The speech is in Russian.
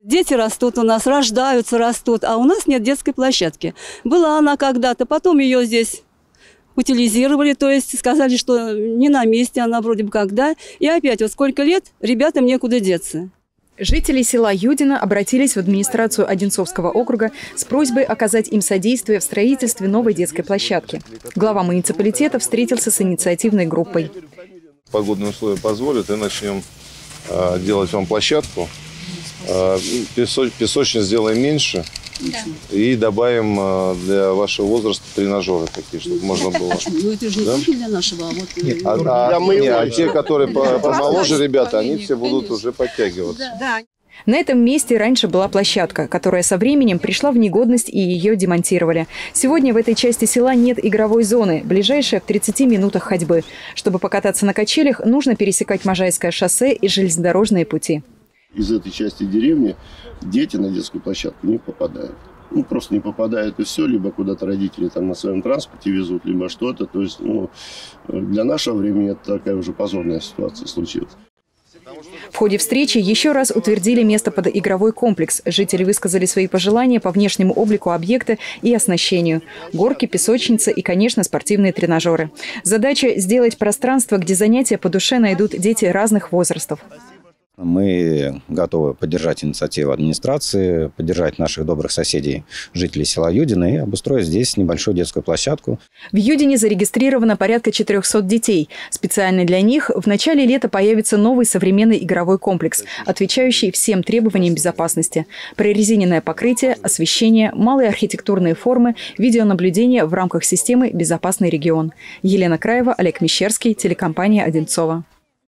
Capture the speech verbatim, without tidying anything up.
Дети растут у нас, рождаются, растут, а у нас нет детской площадки. Была она когда-то, потом ее здесь утилизировали, то есть сказали, что не на месте она вроде бы когда. И опять вот сколько лет, ребятам некуда деться. Жители села Юдино обратились в администрацию Одинцовского округа с просьбой оказать им содействие в строительстве новой детской площадки. Глава муниципалитета встретился с инициативной группой. Погодные условия позволят, и начнем э, делать вам площадку. Э, песо, песочниц сделаем меньше. Да. И добавим э, для вашего возраста тренажеры такие, чтобы можно было. Ну это же не да? только для нашего, а вот нет, а, а, нет, а те, которые помоложе ребята, они все будут уже подтягиваться. Да. На этом месте раньше была площадка, которая со временем пришла в негодность, и ее демонтировали. Сегодня в этой части села нет игровой зоны, ближайшая в тридцати минутах ходьбы. Чтобы покататься на качелях, нужно пересекать Можайское шоссе и железнодорожные пути. Из этой части деревни дети на детскую площадку не попадают. Ну, просто не попадают и все, либо куда-то родители там на своем транспорте везут, либо что-то. То есть, ну, для нашего времени это такая уже позорная ситуация случилась. В ходе встречи еще раз утвердили место под игровой комплекс. Жители высказали свои пожелания по внешнему облику объекта и оснащению. Горки, песочницы и, конечно, спортивные тренажеры. Задача – сделать пространство, где занятия по душе найдут дети разных возрастов. Мы готовы поддержать инициативу администрации, поддержать наших добрых соседей, жителей села Юдино, и обустроить здесь небольшую детскую площадку. В Юдине зарегистрировано порядка четырёхсот детей. Специально для них в начале лета появится новый современный игровой комплекс, отвечающий всем требованиям безопасности. Прорезиненное покрытие, освещение, малые архитектурные формы, видеонаблюдение в рамках системы «Безопасный регион». Елена Краева, Олег Мещерский, телекомпания «Одинцово».